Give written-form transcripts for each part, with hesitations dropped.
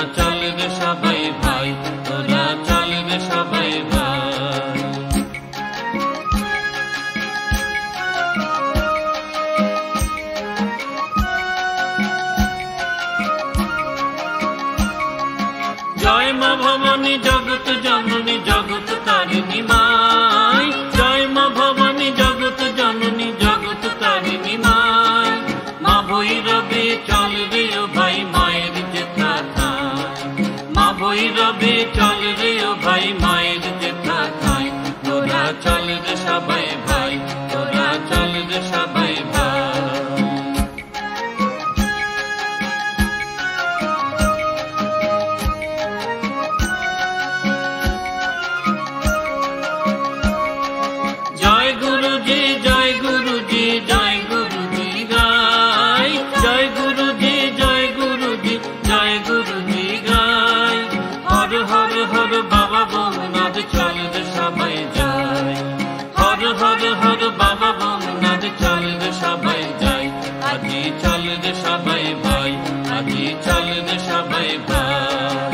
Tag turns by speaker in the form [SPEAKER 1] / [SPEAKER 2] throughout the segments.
[SPEAKER 1] চল রে সবাই ভাই, তোরা চল রে সবাই ভাই। জয় মা ভবানী জগৎ জননী জগৎ তারিণী মাই, জয় মা ভবানী জগৎ জননী জগৎ তারিণী মাই। মা ভৈরবে চল রে ও ভাই মায়ের যেথা থায়, মা ভৈরবে চল রে ও ভাই মায়ের যেথা থায়। তোরা চল রে সবাই ভাই, তোরা চল রে সবাই ভাই। জয় গুরুজি জয় গুরুজি জয় গুরুজি গাই, জয় গুরুজি জয় গুরুজি জয় গুরুজি গাই। হর হর হর বাবা বোমনাথ চল রে সবাই যাই, হর হর হর বাবা বোমনাথ চল রে সবাই যাই। আজি চল রে সবাই ভাই, আজি চল রে সবাই ভাই।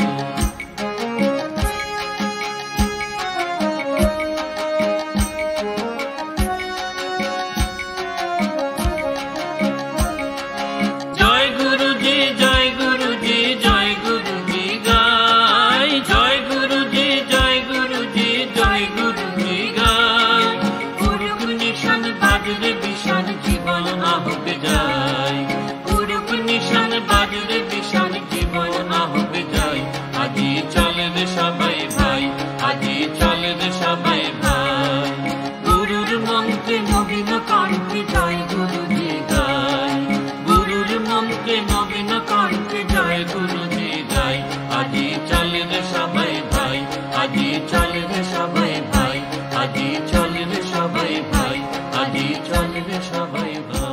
[SPEAKER 1] জয় গুরুজি জয় গুরুজি জয় গুরুজি গাই, জয় গুরুজি জয় গুরুজি জয় গুরুজি গাই। পুরুক নিশান বাজরে বিশান জীবন আহুক যায়, পুরুক নিশান বাজরে বিশান জীবন আহুক যায়। আজি চল রে সবাই ভাই, আজি চল রে সবাই ভাই। গুরুর মন্ত্রে নবীন কণ্ঠে জয় গুরুজি গাই, গুরুর মন্ত্রে নবীন কণ্ঠে জয় গুরুজি গাই। আজি চল রে সবাই ভাই, আজি চল রে সবাই ভাই, আজি চল রে সবাই ভাই, আজি চল রে সবাই ভাই।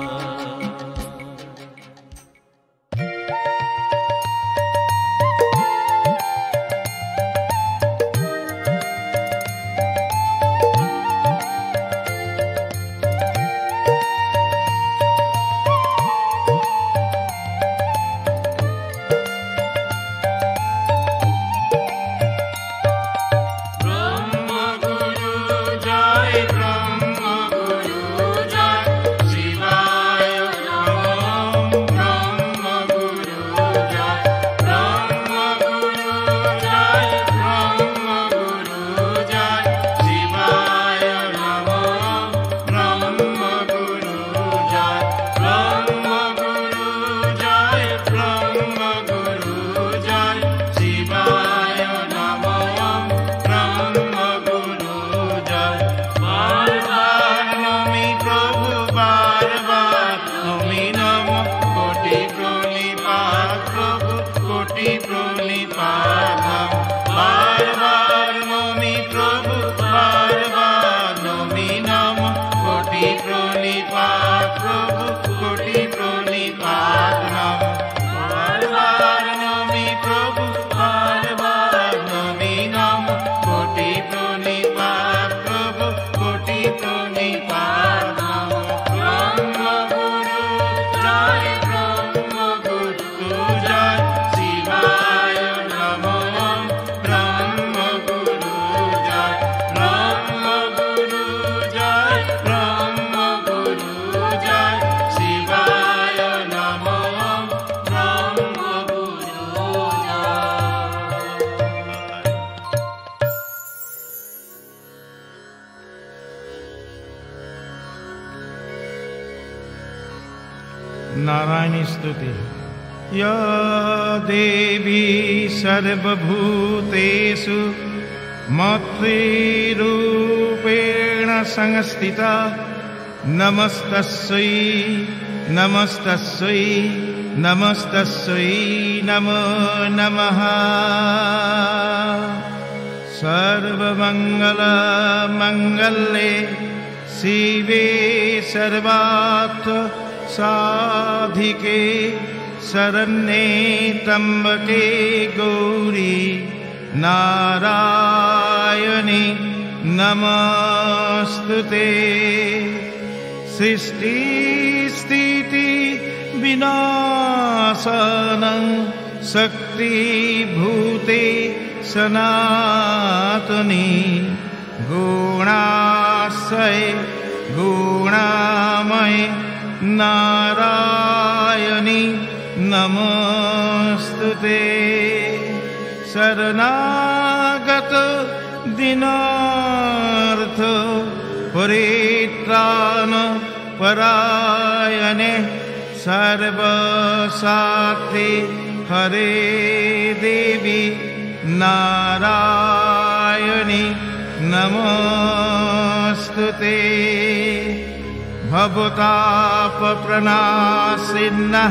[SPEAKER 2] नारायणी स्तुति। या देवी सर्वभूतेषु मातृरूपेण संस्थिता नमस्तस्यै नमस्तस्यै नमस्तस्यै नमो नमः। सर्वमङ्गलमङ्गल्ये शिवे सर्वार्थ साधिके शरण्ये त्र्यम्बके गौरी नारायणी नमस्तुते। सृष्टि स्थिति विनाशनं शक्तिभूते सनातनी गुणाश्रये गुणामये नारायणी नमस्तुते शरणागत दीनार्थ परित्राण परायणे सर्वशक्ति हरे देवी नारायणी नमस्तुते भवतापप्रणाशिनः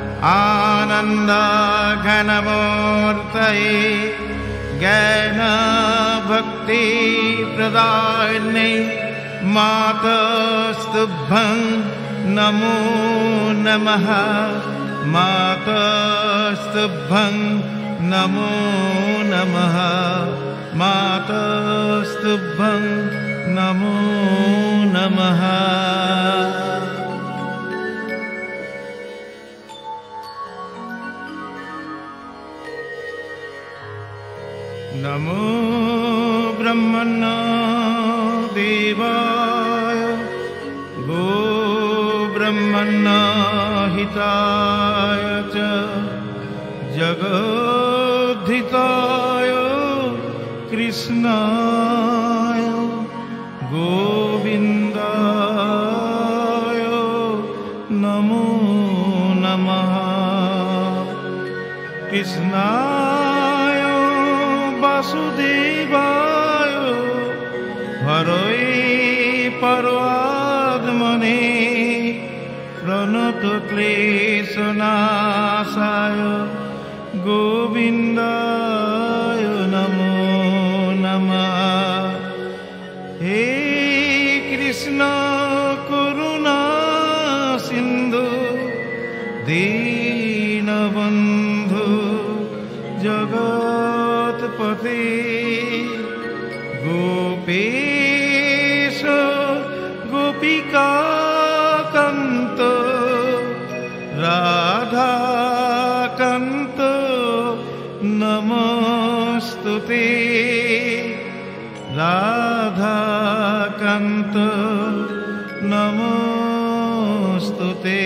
[SPEAKER 2] आनन्दघनमूर्तये ज्ञानभक्तिप्रदायिने मातस्तुभ्यं नमो नमः मातस्तुभ्यं नमो नमः मातस्तुभ्यं नमो नमः नमो ब्रह्मण्य देवाय गो ब्रह्मण्य हिताय च जगद्धिताय कृष्णाय गोविन्दाय नमो नमः कृष्णाय वासुदेवाय हरये परमात्मने प्रणतक्लेशनाशाय गोविन्दाय नमो नमः हे कृष्ण करुणा सिन्धु दीनबन्धु जगत्पते गोपेश गोपिकान्त राधाकान्त नमस्तुते राधाकान्त नमस्तुते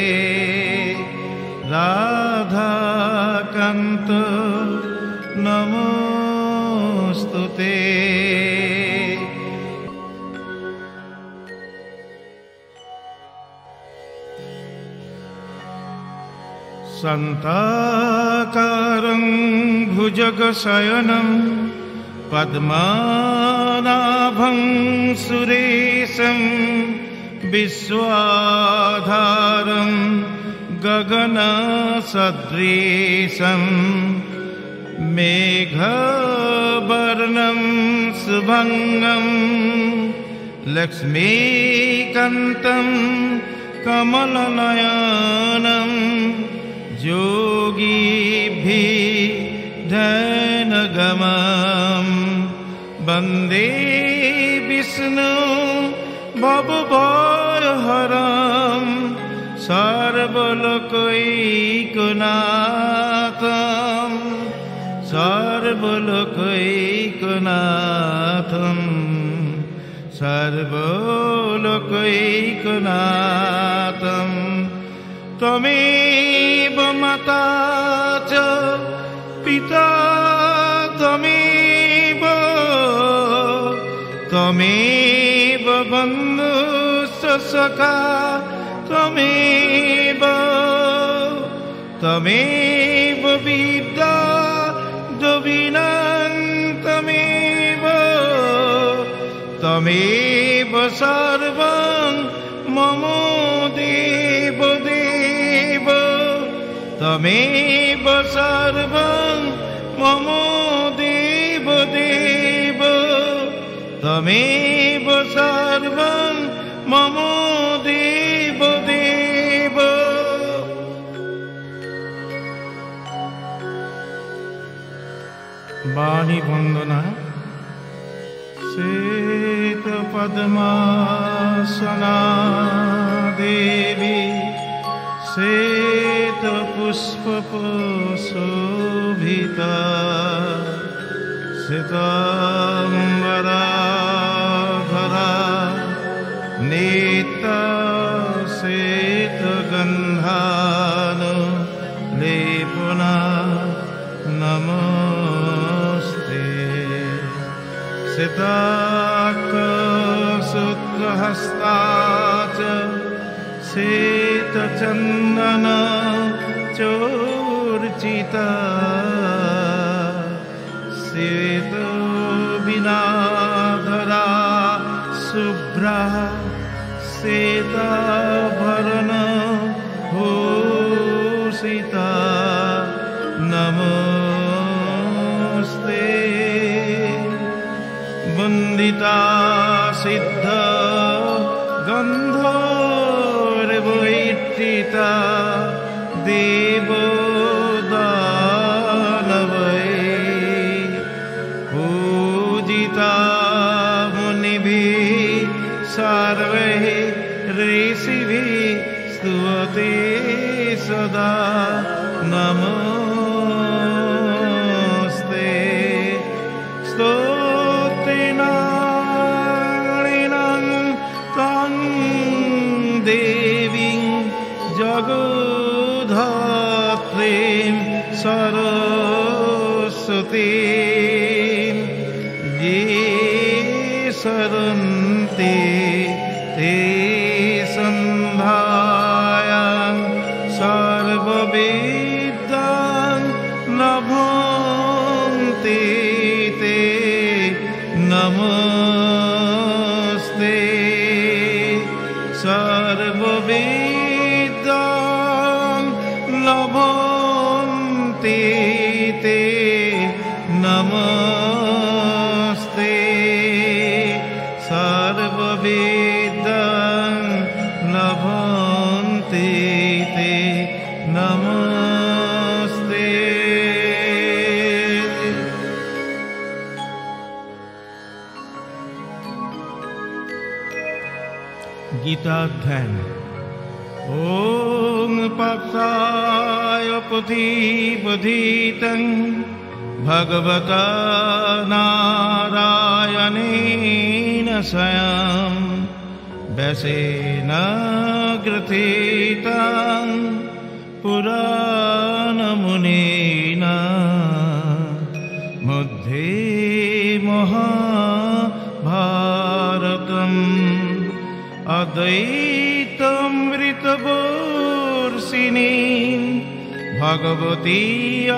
[SPEAKER 2] राधाकान्त नमस्तुते शान्ताकारं भुजगशयनं पद्मनाभं सुरेशं विश्वाधारं गगनसदृशं मेघवर्णं शुभङ्गं लक्ष्मीकान्तं कमलनयनं योगिभिः ध्यानगमं वन्दे विष्णु भवभयहरं सर्वलोकैकनाथं सर्वलोकैकनाथं सर्वलोकैकनाथं त्वमेव माता च पिता त्वमेव त्वमेव बन्धुश्च सखा त्वमेव त्वमेव विद्या द्रविणं त्वमेव त्वमेव सर्वं मम देव देव त्वमेव सर्वं मम देव देव त्वमेव सर्वं मम देव देव वाणी वंदना श्वेत पद्मासना देवी श्वेत पुष्पशोभिता श्वेताम्बराधरा नीतश्वेतगन्धान् लेपना नमस्ते श्वेताक्षसूत्रहस्ता च श्वेतचन्दन चोर्चिता श्वेतवीणाधरा शुभ्रा श्वेताभरण भूषिता नमस्ते वन्दिता सिद्ध गन्धर्वैर्चिता देवदानवैः पूजिता मुनिभिः सर्वैः ऋषिभिः स्तुते सदा नमस्ते स्तोत्रेणाणिनं तं देवीं जगद्धात्रीं सरस्वतीं ये शरन्ते ते सन्धायां सर्वविद्यां लभन्ते ते नमस्ते सर्वविद्यां लभन्ते ते नमस्ते सर्वविद्यां लभन्ते ते नमस्ते। गीताध्याय। ॐ पार्थाय पथिपथितं भगवता नारायणेन स्वयं व्यासेन ग्रथितं पुराणमुनिना मध्ये महाभारतम् अद्वैतामृतवर्षिणी भगवती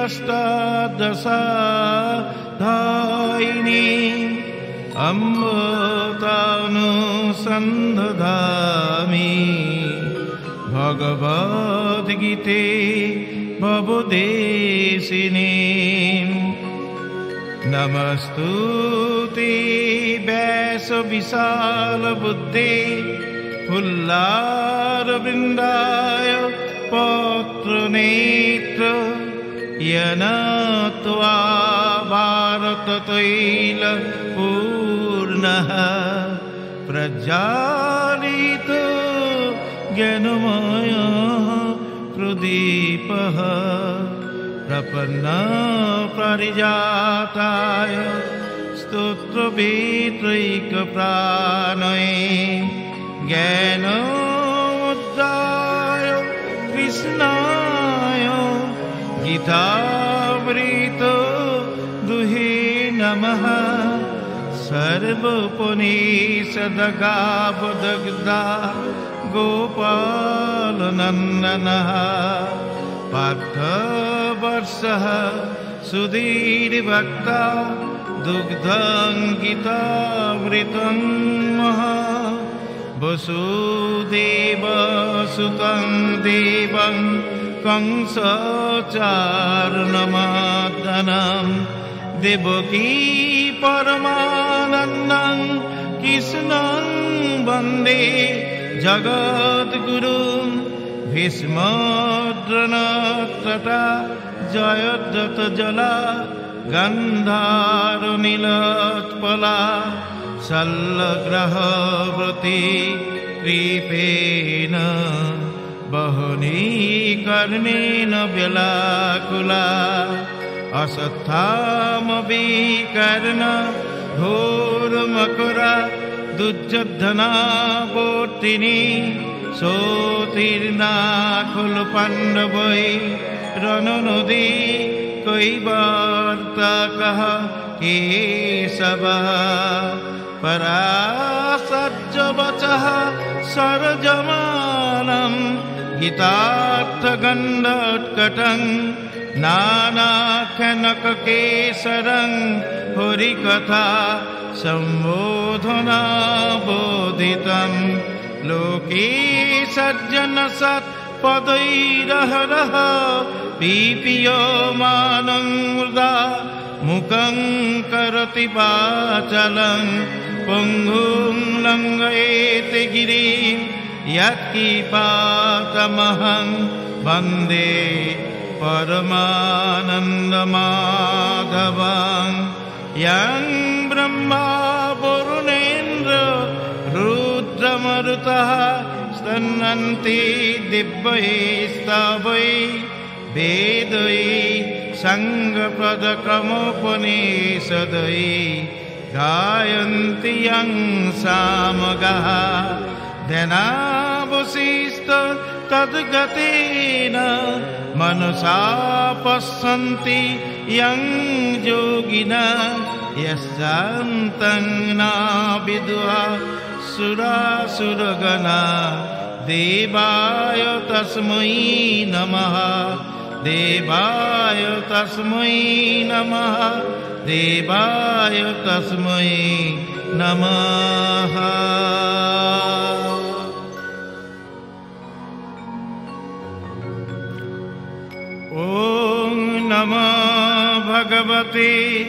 [SPEAKER 2] अष्टादशाध्यायिनी अमृतानुसन्धामि भगवद्गीते भवदेशिनी नमस्तुते व्यासविशालबुद्धे फुल्लारविन्दाय पत्रनेत्र येन त्वा भारततैलपूर्णः प्रज्वालितो ज्ञानमय प्रदीपः प्रपन्नः पारिजाताय स्तोत्रवेत्रैकप्राणये ज्ञानोदय कृष्णाय गीतामृत दुहे नमः सर्वोपनिषदगावदग्धा गोपालनन्दनः पार्थवर्षः सुधीर्भक्ता दुग्धं गीतामृतं महा वसुदेवसुतं देवं कंसचारुणमर्दनं देवकी परमानन्दं कृष्णं वन्दे जगद्गुरुं भीष्मद्रोणतथा जयद्रथजला गन्धारुनीलोत्पला शल्यग्राहवती कृपेण बहूनि कर्णेन व्याकुला अश्वत्थामविकर्ण घोरमकरा दुर्योधनावर्तिनी सोतीर्णा खलु पाण्डवै रणनदी कैवर्तकः केशवः पराशर्यवचः सरजमानं गीतार्थगन्धोत्कटं नानाख्यानककेसरं हरिकथा सम्बोधना बोधितं लोके सज्जनसत्पदैरहरः पीप्यमानं मुदा मुखं करोति वाचालं पङ्गुं लङ्घयते गिरिं यत्कृपातमहं वन्दे परमानन्दमाधवं यं ब्रह्मा वरुणेन्द्र रुद्रमरुतः स्तन्वन्ति दिव्यैस्तवैः वेदैः सङ्गपदक्रमोपनिषदैः गायन्ति यं सामगाः ध्यानावशिष्ट तद्गतेन मनसा पश्यन्ति यं योगिनः यस्यान्तं न विदुः सुरासुरगणाः देवाय तस्मै नमः देवाय तस्मै नमः देवाय तस्मै नमः। ॐ नमो भगवते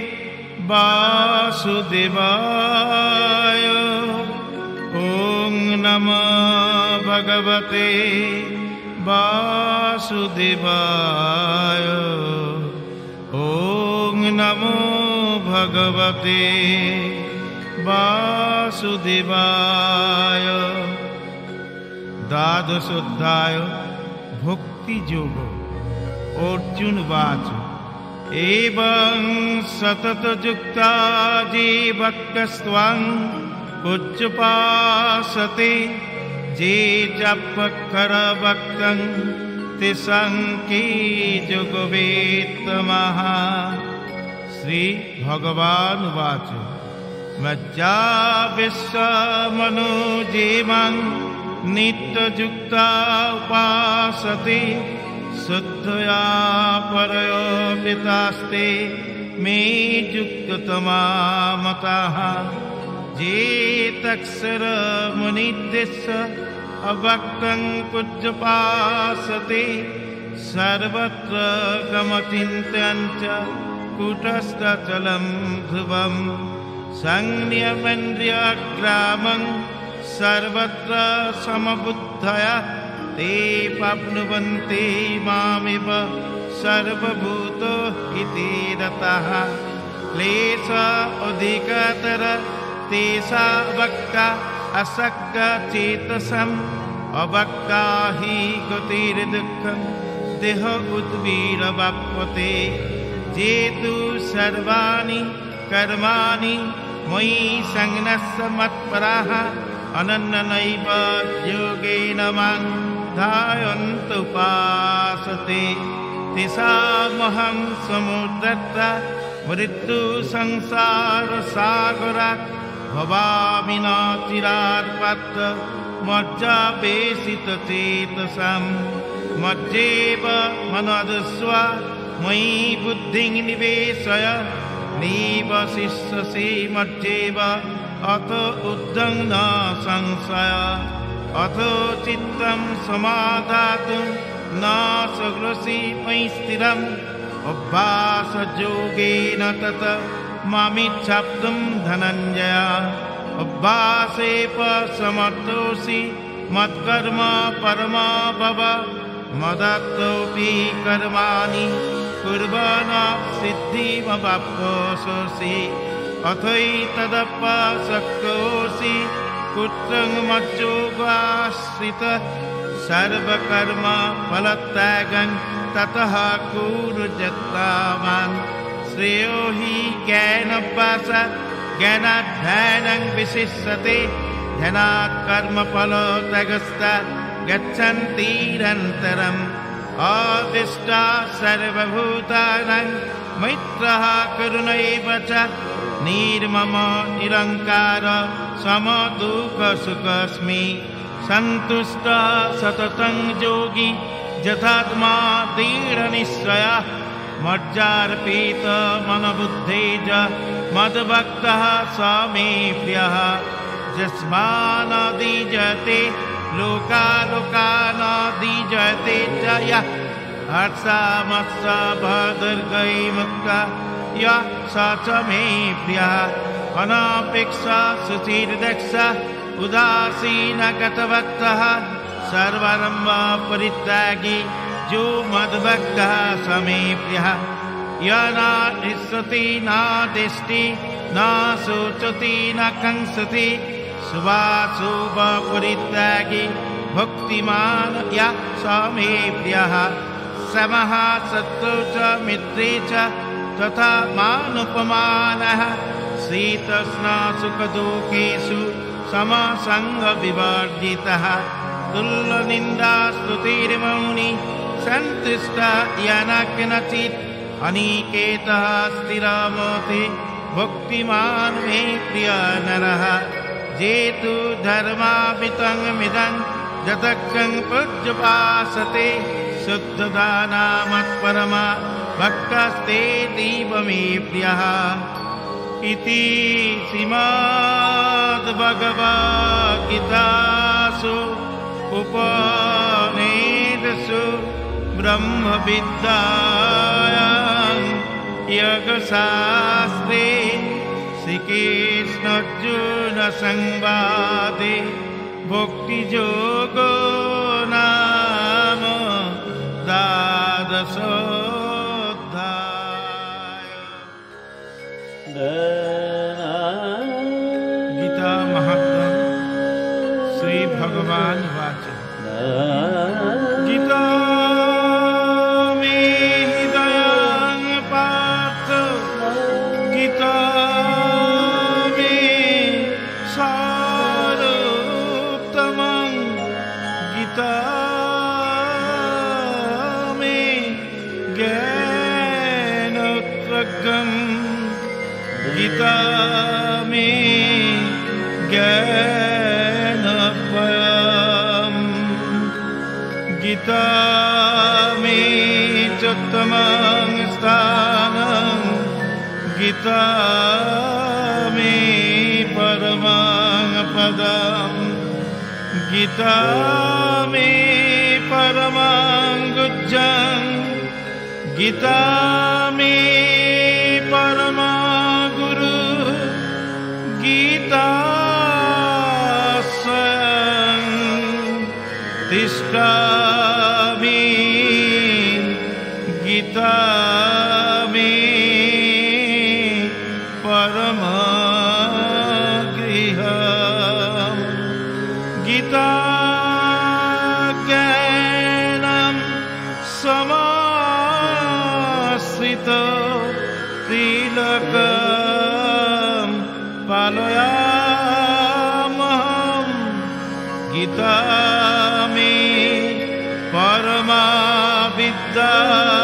[SPEAKER 2] वासुदेवाय ॐ नमो भगवते वासुदेवाय ॐ नमो भगवते वासुदेवाय। द्वादशोऽध्याय भक्ति योग। अर्जुन वाच एवं सततयुक्ता जीवत्स्त्वं उच्चपासते जे जपकरभक्तं तेषां के योगवेत्तमः। श्री भगवान वाच मज्जा विश्वमनोजीवं नित्ययुक्ता उपासते शुद्धया परयोपितास्ते मे युक्ततमा मताः। जे तक्षरमुनिद्दिश्य अभक्तं कुज्जपासते सर्वत्र गमचिन्त्यं च कूटस्थचलं ध्रुवं संनियमेन्द्रियग्रामं सर्वत्र समबुद्धया ते प्राप्नुवन्ति मामेव सर्वभूत इति रताः। क्लेश अधिकतर तेषा भक्ता असक्तचेतसम् अभक्ता हि गतिर्दुःखं देह उद्वीरवाप्यते। जे तु सर्वाणि कर्माणि मयि संन्यस्य मत्पराः अनन्यनैव योगेन मां ध्यायन्तः उपासते तेषामहं समुद्रतः मृत्युसंसारसागरात् भवामि न चिरात् पात्र मज्जावेशितचेतसां। मज्जेव मनोदस्व मयि बुद्धिं निवेशय निवसिष्यसि मज्जेव अथ ऊर्ध्वं न संशय। अथ चित्तं समाधातुं न शक्नोषि मयि स्थिरम् अभ्यासयोगेन तत् मामिच्छाप्तुं धनञ्जय। अभ्यासेन समर्थोऽसि मत्कर्म परमा भव मदत्तोऽपि कर्माणि कुर्वन् सिद्धिमवाप्स्यसि। अथैतदप्यशक्तोऽसि कुत्रं मज्जोगाश्रितः सर्वकर्म फलत्यागं ततः कुरु यत्नवान् श्रेयो हि ज्ञानाभ्यासात् ज्ञानाध्ययनं विशिष्यते ध्यानात् कर्मफलत्यागस्तात् गच्छन्तीरन्तरम् आदिष्टा सर्वभूतानां मैत्रः करुण एव च निर्मम निरङ्कार समदुःखसुखस्मि सन्तुष्टः सततं योगी यथात्मा दृढनिश्चयः मज्जार्पित मनबुद्धे च मद्भक्तः स मे प्रियः यस्मानदीजते लोकालोकानदीजते च यः हर्षामर्षभदर्गैमुक्तः यः स च मे प्रियः अनापेक्षा शुचिर्दक्षः उदासीनगतभक्तः सर्वारम्भ परित्यागी जो मद्भक्तः स मे प्रियः यः न हृष्यति न दिष्टि न शोचति न कंसति शुभाशुभ परित्यागी भक्तिमान् यः स मे प्रियः समः शत्रौ च मित्रे च तथा मानुपमानः शीतोष्ण सुखदुःखेषु समसङ्गविवर्जितः तुल्यनिन्दास्तुतिर्मौनी सन्तुष्टः येन केनचित् अनिकेतः स्थिरमति भक्तिमान् मे प्रियः नरः जेतु धर्मावितङ्मिदं यतक्षं पर्युपासते शुद्धदाना मत्परमा भक्तस्तेतीव मे प्रियः इति श्रीमद्भगवद्गीतासु उपनिषत्सु ब्रह्मविद्यायां योगशास्त्रे श्रीकृष्णार्जुनसंवादे भक्तियोगो नाम द्वादशोऽध्यायः। गीता महात्म्यं श्री भगवान वाच गीता मे हृदयं पार्थ गीता मे सारोत्तमं गीता मे ज्ञानोद्गम् गीता मे ज्ञानपयम् गीता मे चोत्तमं स्थानं गीता मे परमं पदम् गीता मे परमं गुह्यं गीता मे परमं गुरु गीता स्वयं तिष्ठामि गीता मे परमं गृहम् गीता ज्ञानं समाश्रितो त्रिलोकं पालयामहं गीता मे परमा विद्या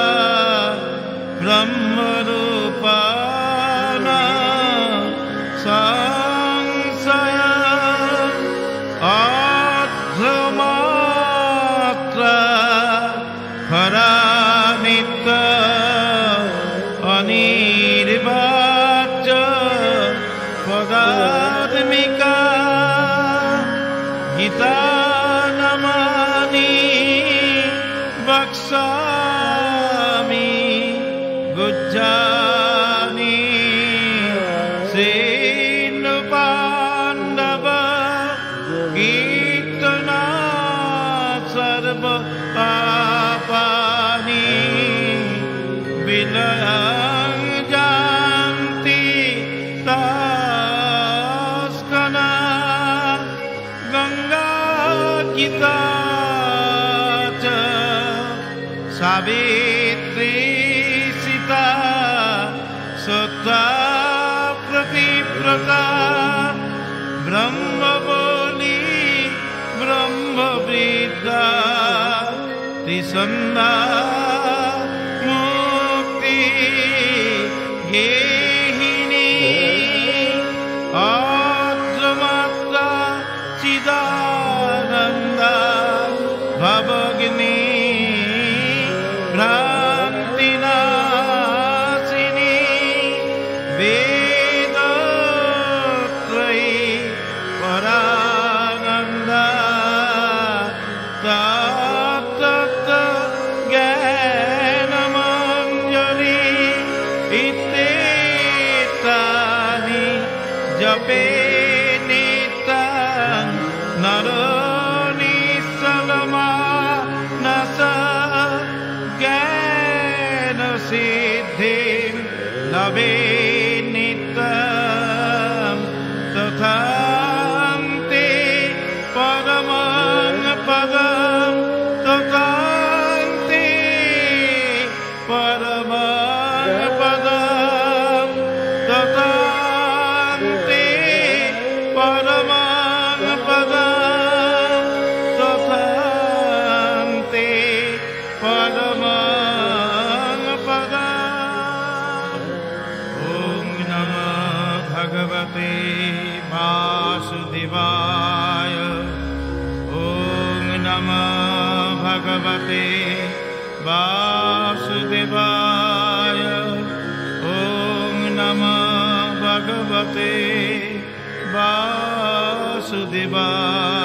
[SPEAKER 2] ब्रह्मरूपाण संशय अध्रमात्र हरानित्य अनिर्वाच्य पदात्मिका गीता नमामि वक्ष्यामि गुज्जामि श्रीनुपाण्डव कीर्तना सर्व पापानि विलयं यान्ति तथा प्रतिव्रता ब्रह्मबली ब्रह्मविद्या त्रिसन्धा मुक्ति गेहिनी आद्रमात्रा चिदानन्दा भवग्नि भ्रान्तिनाशिनी वेदत्रयी परानन्दा तत्तत् ज्ञानमञ्जरी इत्येतानि जपे नित्यं नरो निःसलमानस ज्ञानसिद्धिं लभे नित्यं तथान्ते परमं पदं तथान्ते परमं पदं तथान्ते परमं पदं तथान्ते परमं पदम्। ॐ नमः भगवते वासुदेवाय। ॐ नमः भगवते वासुदेवाय। ॐ नमः भगवते वासुदेवाय।